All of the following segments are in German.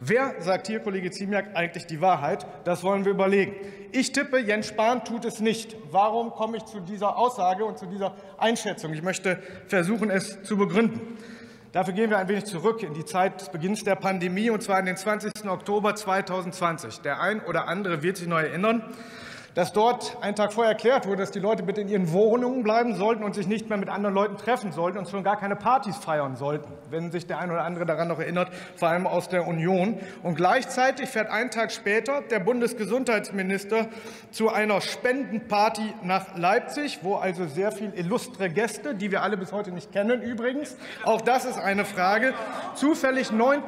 Wer sagt hier, Kollege Ziemiak, eigentlich die Wahrheit? Das wollen wir überlegen. Ich tippe, Jens Spahn tut es nicht. Warum komme ich zu dieser Aussage und zu dieser Einschätzung? Ich möchte versuchen, es zu begründen. Dafür gehen wir ein wenig zurück in die Zeit des Beginns der Pandemie, und zwar in den 20. Oktober 2020. Der ein oder andere wird sich noch erinnern, dass dort einen Tag vorher erklärt wurde, dass die Leute bitte in ihren Wohnungen bleiben sollten und sich nicht mehr mit anderen Leuten treffen sollten und schon gar keine Partys feiern sollten, wenn sich der ein oder andere daran noch erinnert, vor allem aus der Union. Und gleichzeitig fährt einen Tag später der Bundesgesundheitsminister zu einer Spendenparty nach Leipzig, wo also sehr viele illustre Gäste, die wir alle bis heute nicht kennen übrigens, auch das ist eine Frage, zufällig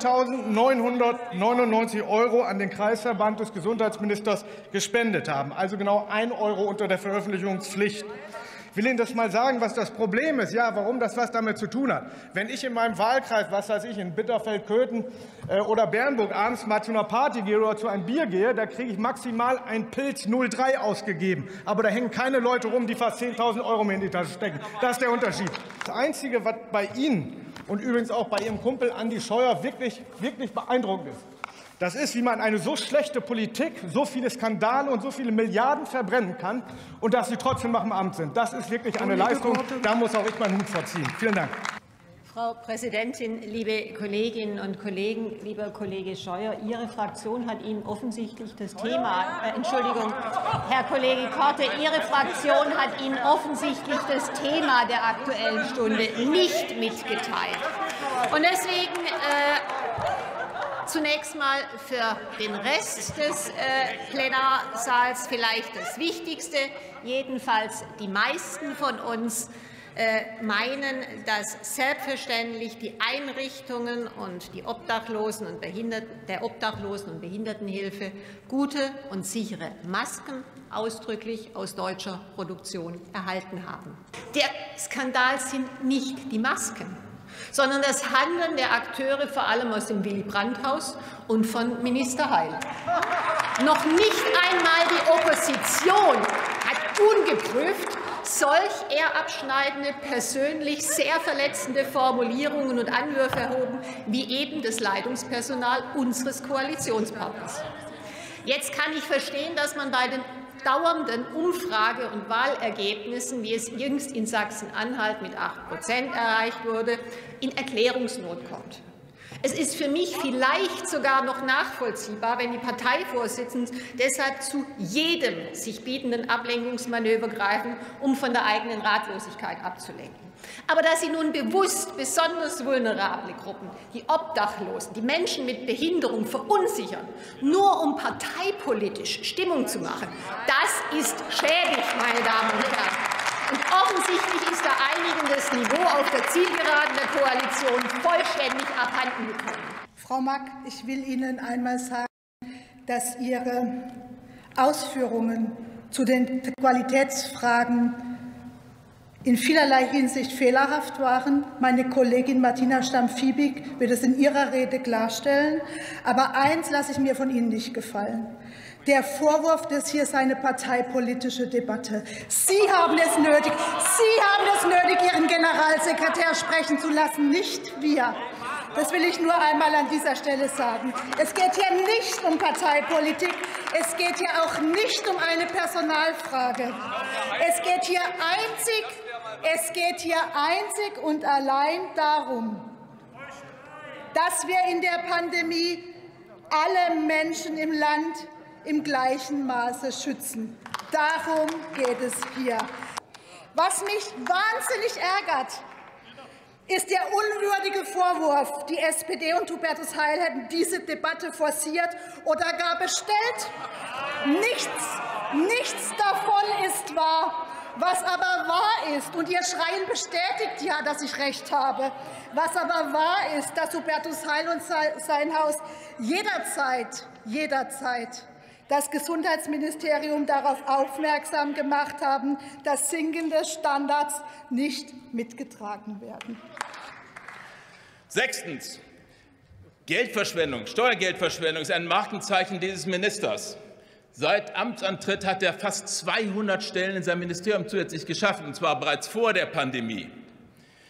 9.999 € an den Kreisverband des Gesundheitsministers gespendet haben. Also genau 1 € unter der Veröffentlichungspflicht. Ich will Ihnen das mal sagen, was das Problem ist, ja, warum das was damit zu tun hat. Wenn ich in meinem Wahlkreis, was weiß ich, in Bitterfeld, Köthen oder Bernburg abends mal zu einer Party gehe oder zu einem Bier gehe, da kriege ich maximal ein Pilz 03 ausgegeben. Aber da hängen keine Leute rum, die fast 10.000 € mir in die Tasche stecken. Das ist der Unterschied. Das Einzige, was bei Ihnen und übrigens auch bei Ihrem Kumpel Andi Scheuer wirklich beeindruckend ist, das ist, wie man eine so schlechte Politik, so viele Skandale und so viele Milliarden verbrennen kann und dass Sie trotzdem noch im Amt sind. Das ist wirklich eine Leistung. Da muss auch ich meinen Hut vorziehen. Vielen Dank. Frau Präsidentin, liebe Kolleginnen und Kollegen, lieber Kollege Scheuer, Ihre Fraktion hat Ihnen offensichtlich das Thema, Entschuldigung, Herr Kollege Korte, Ihre Fraktion hat Ihnen offensichtlich das Thema der Aktuellen Stunde nicht mitgeteilt. Und deswegen zunächst mal für den Rest des Plenarsaals vielleicht das Wichtigste. Jedenfalls die meisten von uns meinen, dass selbstverständlich die Einrichtungen und die Obdachlosen und der Obdachlosen- und Behindertenhilfe gute und sichere Masken ausdrücklich aus deutscher Produktion erhalten haben. Der Skandal sind nicht die Masken, sondern das Handeln der Akteure, vor allem aus dem Willy-Brandt-Haus und von Minister Heil. Noch nicht einmal die Opposition hat ungeprüft solch eher abschneidende, persönlich sehr verletzende Formulierungen und Anwürfe erhoben, wie eben das Leitungspersonal unseres Koalitionspartners. Jetzt kann ich verstehen, dass man bei den dauernden Umfrage- und Wahlergebnissen, wie es jüngst in Sachsen-Anhalt mit 8% erreicht wurde, in Erklärungsnot kommt. Es ist für mich vielleicht sogar noch nachvollziehbar, wenn die Parteivorsitzenden deshalb zu jedem sich bietenden Ablenkungsmanöver greifen, um von der eigenen Ratlosigkeit abzulenken. Aber dass Sie nun bewusst besonders vulnerable Gruppen, die Obdachlosen, die Menschen mit Behinderung verunsichern, nur um parteipolitisch Stimmung zu machen, das ist schäbig, meine Damen und Herren. Und offensichtlich ist da einigen das Niveau auf der Zielgeraden der Koalition vollständig abhanden gekommen. Frau Mack, ich will Ihnen einmal sagen, dass Ihre Ausführungen zu den Qualitätsfragen in vielerlei Hinsicht fehlerhaft waren. Meine Kollegin Martina Stamm-Fiebig wird es in ihrer Rede klarstellen. Aber eins lasse ich mir von Ihnen nicht gefallen. Der Vorwurf, das hier sei eine parteipolitische Debatte. Sie haben es nötig, Ihren Generalsekretär sprechen zu lassen, nicht wir. Das will ich nur einmal an dieser Stelle sagen. Es geht hier nicht um Parteipolitik. Es geht hier auch nicht um eine Personalfrage. Es geht hier einzig und allein darum, dass wir in der Pandemie alle Menschen im Land im gleichen Maße schützen. Darum geht es hier. Was mich wahnsinnig ärgert, ist der unwürdige Vorwurf, die SPD und Hubertus Heil hätten diese Debatte forciert oder gar bestellt. Nichts davon ist wahr. Was aber wahr ist, und Ihr Schreien bestätigt ja, dass ich recht habe, was aber wahr ist, dass Hubertus Heil und sein Haus jederzeit das Gesundheitsministerium darauf aufmerksam gemacht haben, dass sinkende Standards nicht mitgetragen werden. Sechstens. Geldverschwendung, Steuergeldverschwendung ist ein Markenzeichen dieses Ministers. Seit Amtsantritt hat er fast 200 Stellen in seinem Ministerium zusätzlich geschaffen, und zwar bereits vor der Pandemie.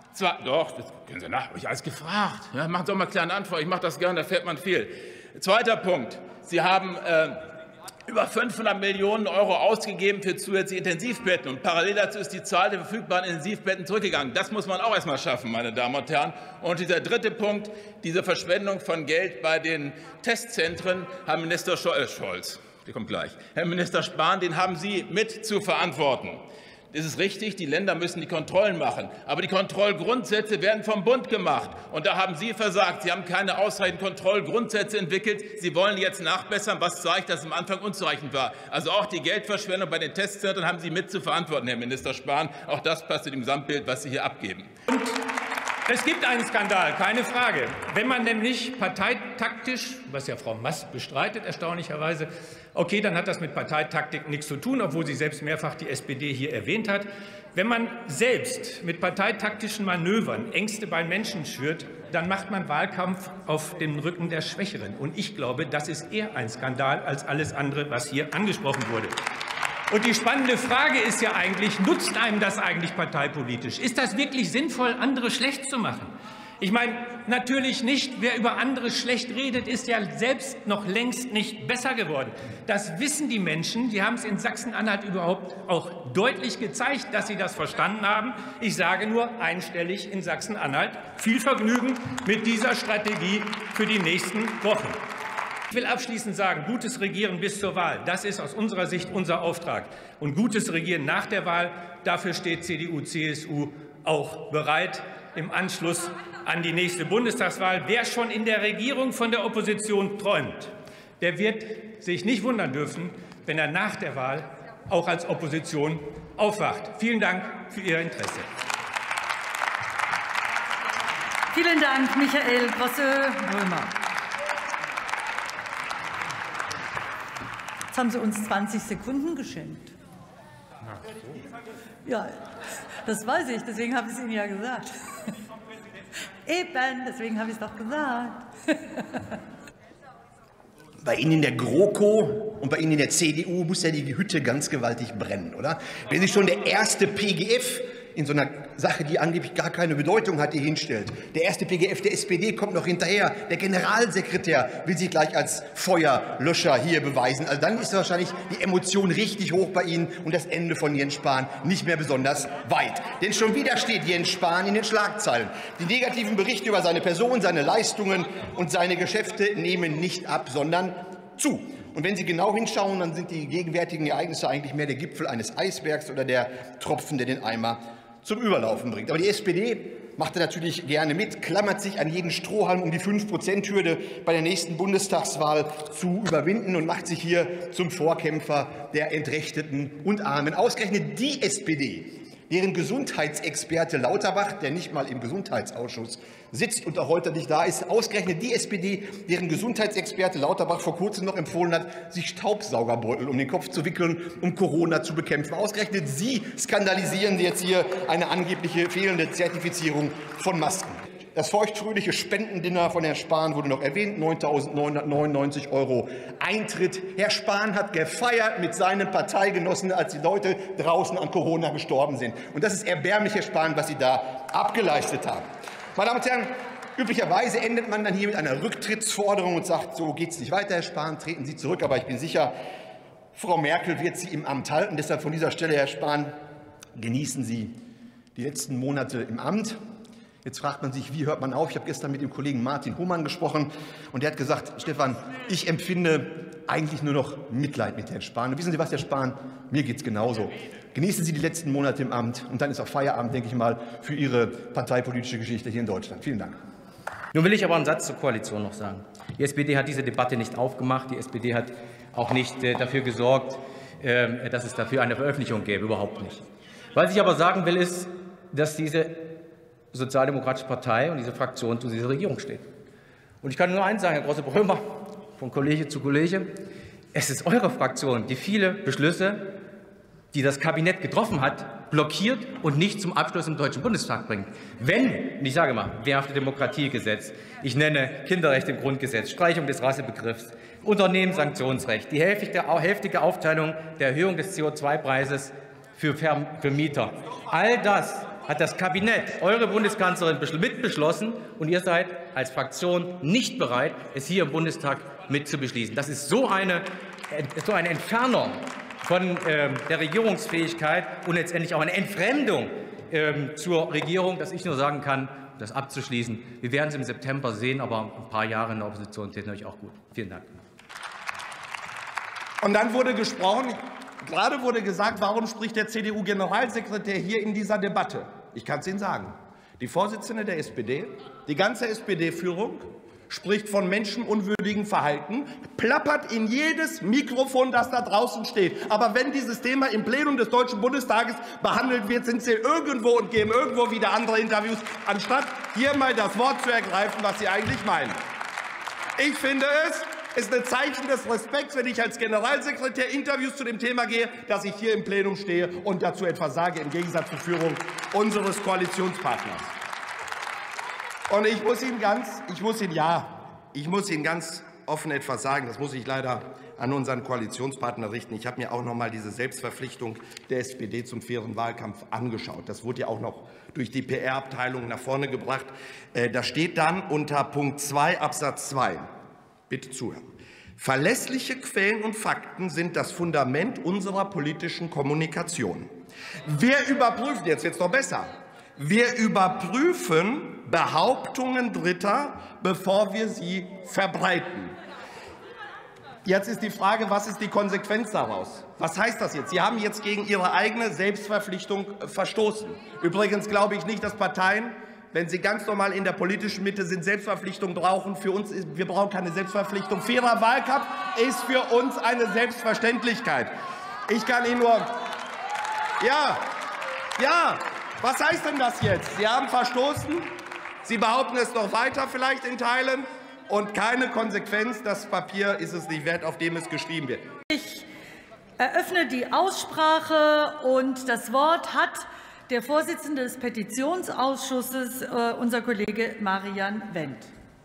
Doch, das können Sie nach, euch alles gefragt. Ja, machen Sie doch mal eine kleine Antwort, ich mache das gerne, da fährt man viel. Zweiter Punkt, Sie haben über 500 Millionen € ausgegeben für zusätzliche Intensivbetten. Und parallel dazu ist die Zahl der verfügbaren Intensivbetten zurückgegangen. Das muss man auch erst mal schaffen, meine Damen und Herren. Und dieser dritte Punkt, diese Verschwendung von Geld bei den Testzentren, Herr Minister Scholz, der kommt gleich. Herr Minister Spahn, den haben Sie mit zu verantworten. Es ist richtig, die Länder müssen die Kontrollen machen. Aber die Kontrollgrundsätze werden vom Bund gemacht. Und da haben Sie versagt. Sie haben keine ausreichenden Kontrollgrundsätze entwickelt. Sie wollen jetzt nachbessern, was zeigt, dass es am Anfang unzureichend war. Also auch die Geldverschwendung bei den Testzentren haben Sie mit zu verantworten, Herr Minister Spahn. Auch das passt zu dem Gesamtbild, was Sie hier abgeben. Und es gibt einen Skandal, keine Frage. Wenn man nämlich parteitaktisch, was ja Frau Maß bestreitet, erstaunlicherweise, okay, dann hat das mit Parteitaktik nichts zu tun, obwohl sie selbst mehrfach die SPD hier erwähnt hat. Wenn man selbst mit parteitaktischen Manövern Ängste bei Menschen schürt, dann macht man Wahlkampf auf dem Rücken der Schwächeren. Und ich glaube, das ist eher ein Skandal als alles andere, was hier angesprochen wurde. Und die spannende Frage ist ja eigentlich, nutzt einem das eigentlich parteipolitisch? Ist das wirklich sinnvoll, andere schlecht zu machen? Ich meine, natürlich nicht. Wer über andere schlecht redet, ist ja selbst noch längst nicht besser geworden. Das wissen die Menschen. Die haben es in Sachsen-Anhalt überhaupt auch deutlich gezeigt, dass sie das verstanden haben. Ich sage nur einstellig in Sachsen-Anhalt. Viel Vergnügen mit dieser Strategie für die nächsten Wochen. Ich will abschließend sagen, gutes Regieren bis zur Wahl, das ist aus unserer Sicht unser Auftrag. Und gutes Regieren nach der Wahl, dafür steht CDU, CSU auch bereit im Anschluss an die nächste Bundestagswahl. Wer schon in der Regierung von der Opposition träumt, der wird sich nicht wundern dürfen, wenn er nach der Wahl auch als Opposition aufwacht. Vielen Dank für Ihr Interesse. Vielen Dank, Michael Grosse-Römer. Jetzt haben Sie uns 20 Sekunden geschenkt. Ja, das weiß ich, deswegen habe ich es Ihnen ja gesagt. Eben, deswegen habe ich es doch gesagt. Bei Ihnen in der GroKo und bei Ihnen in der CDU muss ja die Hütte ganz gewaltig brennen, oder? Wenn sich schon der erste PGF in so einer Sache, die angeblich gar keine Bedeutung hat, hier hinstellt. Der erste PGF der SPD kommt noch hinterher. Der Generalsekretär will sich gleich als Feuerlöscher hier beweisen. Also dann ist wahrscheinlich die Emotion richtig hoch bei Ihnen und das Ende von Jens Spahn nicht mehr besonders weit. Denn schon wieder steht Jens Spahn in den Schlagzeilen. Die negativen Berichte über seine Person, seine Leistungen und seine Geschäfte nehmen nicht ab, sondern zu. Und wenn Sie genau hinschauen, dann sind die gegenwärtigen Ereignisse eigentlich mehr der Gipfel eines Eisbergs oder der Tropfen, der den Eimer zum Überlaufen bringt. Aber die SPD macht da natürlich gerne mit, klammert sich an jeden Strohhalm, um die 5%-Hürde bei der nächsten Bundestagswahl zu überwinden und macht sich hier zum Vorkämpfer der Entrechteten und Armen. Ausgerechnet die SPD, deren Gesundheitsexperte Lauterbach, der nicht mal im Gesundheitsausschuss sitzt und auch heute nicht da ist, ausgerechnet die SPD, deren Gesundheitsexperte Lauterbach vor kurzem noch empfohlen hat, sich Staubsaugerbeutel um den Kopf zu wickeln, um Corona zu bekämpfen. Ausgerechnet Sie skandalisieren jetzt hier eine angebliche fehlende Zertifizierung von Masken. Das feuchtfröhliche Spendendinner von Herrn Spahn wurde noch erwähnt, 9.999 € Eintritt. Herr Spahn hat gefeiert mit seinen Parteigenossen, als die Leute draußen an Corona gestorben sind. Und das ist erbärmlich, Herr Spahn, was Sie da abgeleistet haben. Meine Damen und Herren, üblicherweise endet man dann hier mit einer Rücktrittsforderung und sagt, so geht es nicht weiter, Herr Spahn, treten Sie zurück. Aber ich bin sicher, Frau Merkel wird Sie im Amt halten. Deshalb von dieser Stelle, Herr Spahn, genießen Sie die letzten Monate im Amt. Jetzt fragt man sich, wie hört man auf? Ich habe gestern mit dem Kollegen Martin Hohmann gesprochen und der hat gesagt, Stefan, ich empfinde eigentlich nur noch Mitleid mit Herrn Spahn. Und wissen Sie was, Herr Spahn, mir geht es genauso. Genießen Sie die letzten Monate im Amt und dann ist auch Feierabend, denke ich mal, für Ihre parteipolitische Geschichte hier in Deutschland. Vielen Dank. Nun will ich aber einen Satz zur Koalition noch sagen. Die SPD hat diese Debatte nicht aufgemacht. Die SPD hat auch nicht dafür gesorgt, dass es dafür eine Veröffentlichung gäbe, überhaupt nicht. Was ich aber sagen will, ist, dass diese Sozialdemokratische Partei und diese Fraktion zu dieser Regierung steht. Und ich kann nur eins sagen, Herr Grosse-Römer, von Kollege zu Kollege, es ist eure Fraktion, die viele Beschlüsse, die das Kabinett getroffen hat, blockiert und nicht zum Abschluss im Deutschen Bundestag bringt. Wenn, ich sage mal, Wehrhafte Demokratiegesetz, ich nenne Kinderrechte im Grundgesetz, Streichung des Rassebegriffs, Unternehmenssanktionsrecht, die hälftige Aufteilung der Erhöhung des CO2-Preises für Vermieter. All hat das Kabinett, eure Bundeskanzlerin, mitbeschlossen, und ihr seid als Fraktion nicht bereit, es hier im Bundestag mitzubeschließen. Das ist so eine Entfernung von der Regierungsfähigkeit und letztendlich auch eine Entfremdung zur Regierung, dass ich nur sagen kann, das abzuschließen. Wir werden es im September sehen, aber ein paar Jahre in der Opposition täten euch auch gut. Vielen Dank. Und dann wurde gesprochen, gerade wurde gesagt, warum spricht der CDU-Generalsekretär hier in dieser Debatte? Ich kann es Ihnen sagen. Die Vorsitzende der SPD, die ganze SPD-Führung spricht von menschenunwürdigem Verhalten, plappert in jedes Mikrofon, das da draußen steht. Aber wenn dieses Thema im Plenum des Deutschen Bundestages behandelt wird, sind Sie irgendwo und geben irgendwo wieder andere Interviews, anstatt hier mal das Wort zu ergreifen, was Sie eigentlich meinen. Ich finde, es ist ein Zeichen des Respekts, wenn ich als Generalsekretär Interviews zu dem Thema gehe, dass ich hier im Plenum stehe und dazu etwas sage, im Gegensatz zur Führung unseres Koalitionspartners. Und ich muss Ihnen ganz offen etwas sagen. Das muss ich leider an unseren Koalitionspartner richten. Ich habe mir auch noch mal diese Selbstverpflichtung der SPD zum fairen Wahlkampf angeschaut. Das wurde ja auch noch durch die PR-Abteilung nach vorne gebracht. Da steht dann unter Punkt 2 Absatz 2. Bitte zuhören. Verlässliche Quellen und Fakten sind das Fundament unserer politischen Kommunikation. Wir überprüfen, jetzt wird es noch besser, wir überprüfen Behauptungen Dritter, bevor wir sie verbreiten. Jetzt ist die Frage, was ist die Konsequenz daraus? Was heißt das jetzt? Sie haben jetzt gegen Ihre eigene Selbstverpflichtung verstoßen. Übrigens glaube ich nicht, dass Parteien, wenn sie ganz normal in der politischen Mitte sind, Selbstverpflichtung brauchen. Für uns wir brauchen keine Selbstverpflichtung. Fairer Wahlkampf ist für uns eine Selbstverständlichkeit. Ich kann Ihnen nur... Ja, was heißt denn das jetzt? Sie haben verstoßen, Sie behaupten es noch weiter vielleicht in Teilen und keine Konsequenz. Das Papier ist es nicht wert, auf dem es geschrieben wird. Ich eröffne die Aussprache und das Wort hat der Vorsitzende des Petitionsausschusses, unser Kollege Marian Wendt.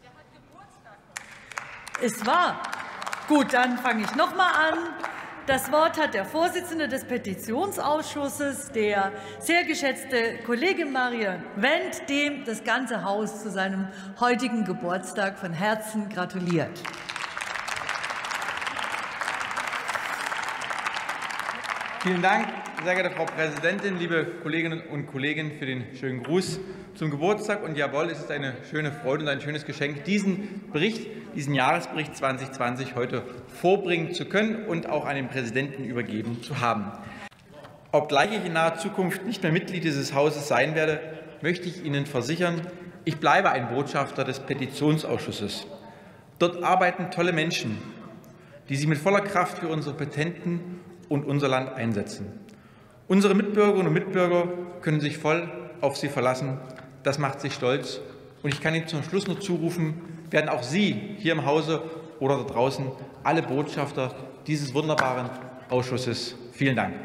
Es war. Gut, dann fange ich noch mal an. Das Wort hat der Vorsitzende des Petitionsausschusses, der sehr geschätzte Kollege Marian Wendt, dem das ganze Haus zu seinem heutigen Geburtstag von Herzen gratuliert. Vielen Dank, sehr geehrte Frau Präsidentin, liebe Kolleginnen und Kollegen, für den schönen Gruß zum Geburtstag. Und jawohl, es ist eine schöne Freude und ein schönes Geschenk, diesen Jahresbericht 2020 heute vorbringen zu können und auch an den Präsidenten übergeben zu haben. Obgleich ich in naher Zukunft nicht mehr Mitglied dieses Hauses sein werde, möchte ich Ihnen versichern, ich bleibe ein Botschafter des Petitionsausschusses. Dort arbeiten tolle Menschen, die sich mit voller Kraft für unsere Petenten und unser Land einsetzen. Unsere Mitbürgerinnen und Mitbürger können sich voll auf sie verlassen. Das macht sie stolz. Und ich kann Ihnen zum Schluss noch zurufen, werden auch Sie hier im Hause oder da draußen alle Botschafter dieses wunderbaren Ausschusses. Vielen Dank.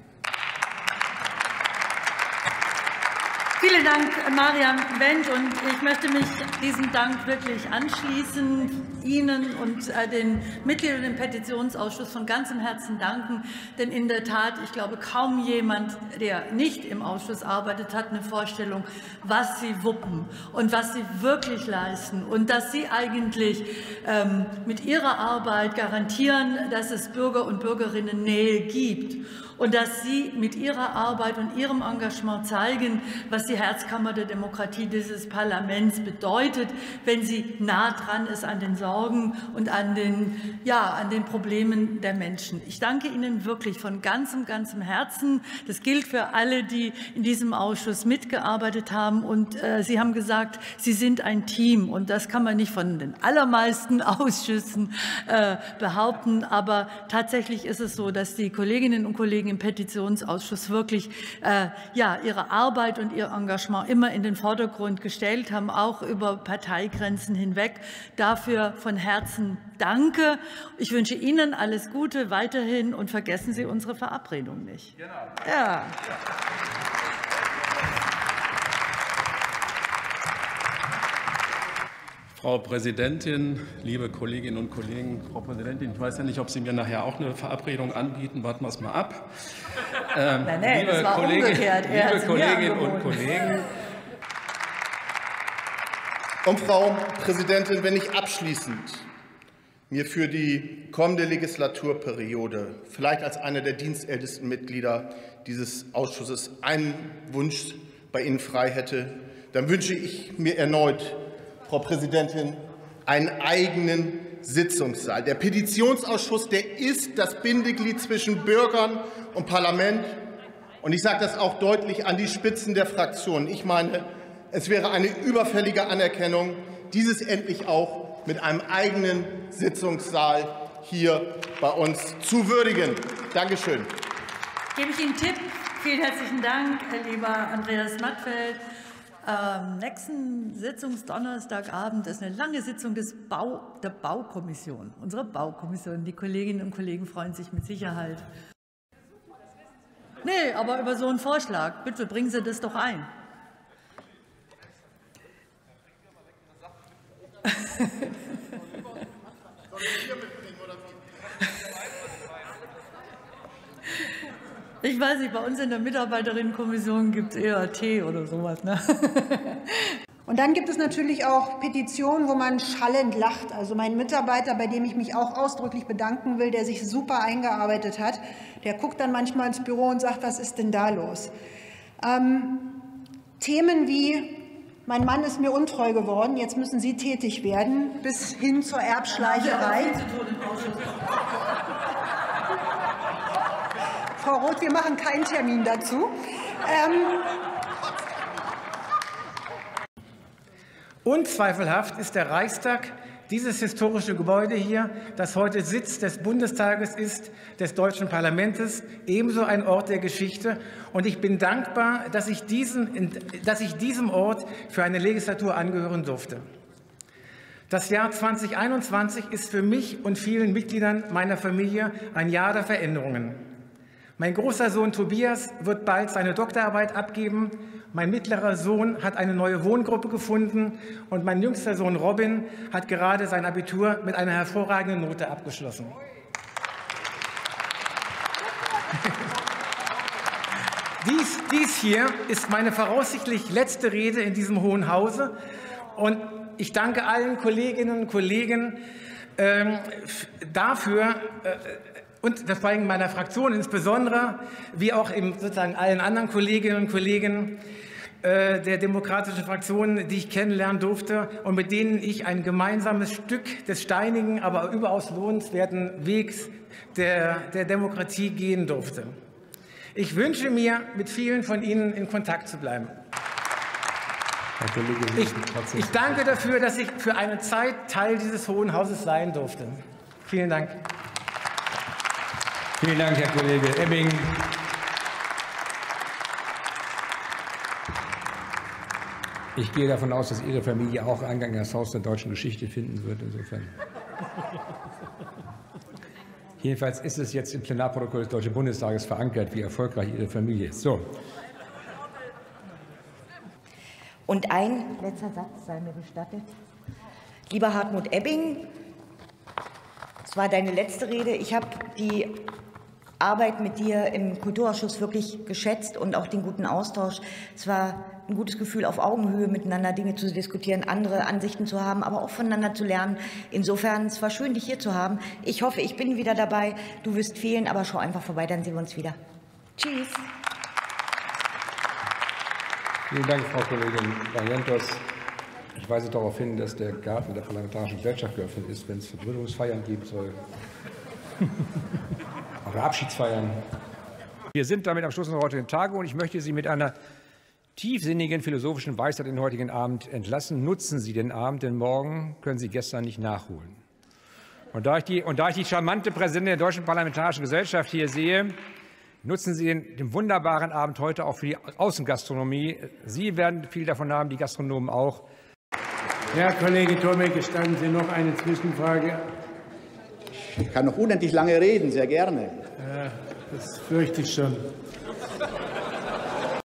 Vielen Dank, Marian Wendt. Und ich möchte mich diesem Dank wirklich anschließen, Ihnen und den Mitgliedern im Petitionsausschuss von ganzem Herzen danken. Denn in der Tat, ich glaube, kaum jemand, der nicht im Ausschuss arbeitet, hat eine Vorstellung, was Sie wuppen und was Sie wirklich leisten. Und dass Sie eigentlich mit Ihrer Arbeit garantieren, dass es Bürger und Bürgerinnen Nähe gibt. Und dass Sie mit Ihrer Arbeit und Ihrem Engagement zeigen, was die Herzkammer der Demokratie dieses Parlaments bedeutet, wenn sie nah dran ist an den Sorgen und an den Problemen der Menschen. Ich danke Ihnen wirklich von ganzem Herzen. Das gilt für alle, die in diesem Ausschuss mitgearbeitet haben. Und Sie haben gesagt, Sie sind ein Team. Und das kann man nicht von den allermeisten Ausschüssen behaupten. Aber tatsächlich ist es so, dass die Kolleginnen und Kollegen im Petitionsausschuss wirklich ihre Arbeit und ihr Engagement immer in den Vordergrund gestellt haben, auch über Parteigrenzen hinweg. Dafür von Herzen danke. Ich wünsche Ihnen alles Gute weiterhin und vergessen Sie unsere Verabredung nicht. Genau. Ja. Frau Präsidentin, liebe Kolleginnen und Kollegen, Frau Präsidentin, ich weiß ja nicht, ob Sie mir nachher auch eine Verabredung anbieten, warten wir es mal ab. Nein, das war umgekehrt. Liebe Kolleginnen und Kollegen, und Frau Präsidentin, wenn ich abschließend mir für die kommende Legislaturperiode vielleicht als einer der dienstältesten Mitglieder dieses Ausschusses einen Wunsch bei Ihnen frei hätte, dann wünsche ich mir erneut, Frau Präsidentin, einen eigenen Sitzungssaal. Der Petitionsausschuss, der ist das Bindeglied zwischen Bürgern und Parlament. Und ich sage das auch deutlich an die Spitzen der Fraktionen. Ich meine, es wäre eine überfällige Anerkennung, dieses endlich auch mit einem eigenen Sitzungssaal hier bei uns zu würdigen. Dankeschön. Gebe ich Ihnen einen Tipp. Vielen herzlichen Dank, lieber Andreas Mattfeld. Nächsten Sitzungsdonnerstagabend ist eine lange Sitzung der Baukommission, unserer Baukommission. Die Kolleginnen und Kollegen freuen sich mit Sicherheit. Nee, aber über so einen Vorschlag, bitte bringen Sie das doch ein. Ich weiß nicht, bei uns in der Mitarbeiterinnenkommission gibt es eher Tee oder sowas. Ne? Und dann gibt es natürlich auch Petitionen, wo man schallend lacht. Also mein Mitarbeiter, bei dem ich mich auch ausdrücklich bedanken will, der sich super eingearbeitet hat, der guckt dann manchmal ins Büro und sagt, was ist denn da los? Themen wie, mein Mann ist mir untreu geworden, jetzt müssen Sie tätig werden, bis hin zur Erbschleicherei. Frau Roth, wir machen keinen Termin dazu. Unzweifelhaft ist der Reichstag, dieses historische Gebäude hier, das heute Sitz des Bundestages ist, des deutschen Parlaments, ebenso ein Ort der Geschichte. Und ich bin dankbar, dass ich diesem Ort für eine Legislatur angehören durfte. Das Jahr 2021 ist für mich und vielen Mitgliedern meiner Familie ein Jahr der Veränderungen. Mein großer Sohn Tobias wird bald seine Doktorarbeit abgeben. Mein mittlerer Sohn hat eine neue Wohngruppe gefunden und mein jüngster Sohn Robin hat gerade sein Abitur mit einer hervorragenden Note abgeschlossen. Dies hier ist meine voraussichtlich letzte Rede in diesem Hohen Hause und ich danke allen Kolleginnen und Kollegen dafür, und das war in meiner Fraktion insbesondere, wie auch sozusagen allen anderen Kolleginnen und Kollegen der demokratischen Fraktionen, die ich kennenlernen durfte und mit denen ich ein gemeinsames Stück des steinigen, aber überaus lohnenswerten Wegs der Demokratie gehen durfte. Ich wünsche mir, mit vielen von Ihnen in Kontakt zu bleiben. Ich danke dafür, dass ich für eine Zeit Teil dieses Hohen Hauses sein durfte. Vielen Dank. Vielen Dank, Herr Kollege Ebbing. Ich gehe davon aus, dass Ihre Familie auch Eingang in das Haus der deutschen Geschichte finden wird. Insofern. Jedenfalls ist es jetzt im Plenarprotokoll des Deutschen Bundestages verankert, wie erfolgreich Ihre Familie ist. So. Und ein letzter Satz sei mir gestattet. Lieber Hartmut Ebbing, es war deine letzte Rede. Ich habe die Arbeit mit dir im Kulturausschuss wirklich geschätzt und auch den guten Austausch. Es war ein gutes Gefühl, auf Augenhöhe miteinander Dinge zu diskutieren, andere Ansichten zu haben, aber auch voneinander zu lernen. Insofern, es war schön, dich hier zu haben. Ich hoffe, ich bin wieder dabei. Du wirst fehlen, aber schau einfach vorbei, dann sehen wir uns wieder. Tschüss. Vielen Dank, Frau Kollegin Barrientos. Ich weise darauf hin, dass der Garten der Parlamentarischen Gesellschaft geöffnet ist, wenn es Verbrüderungsfeiern geben soll. Oder Abschiedsfeiern. Wir sind damit am Schluss unserer heutigen Tagung und ich möchte Sie mit einer tiefsinnigen philosophischen Weisheit in den heutigen Abend entlassen. Nutzen Sie den Abend, denn morgen können Sie gestern nicht nachholen. Und da ich die charmante Präsidentin der Deutschen Parlamentarischen Gesellschaft hier sehe, nutzen Sie den wunderbaren Abend heute auch für die Außengastronomie. Sie werden viel davon haben, die Gastronomen auch. Herr Kollege Thomek, gestatten Sie noch eine Zwischenfrage? Ich kann noch unendlich lange reden, sehr gerne. Ja, das fürchte ich schon.